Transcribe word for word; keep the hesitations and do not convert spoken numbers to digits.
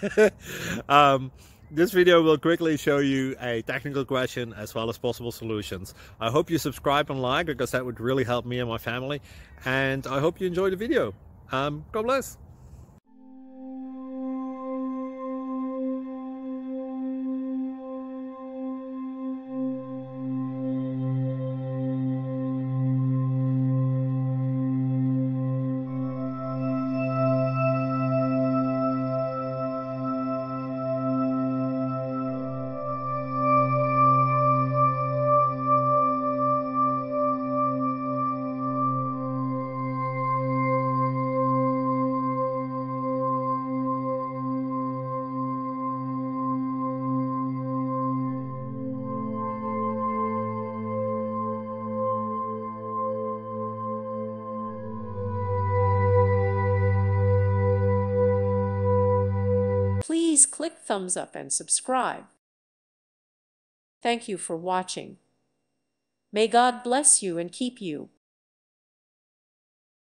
um, this video will quickly show you a technical question as well as possible solutions. I hope you subscribe and like, because that would really help me and my family. And I hope you enjoy the video. Um, God bless. Please click thumbs up and subscribe. Thank you for watching. May God bless you and keep you.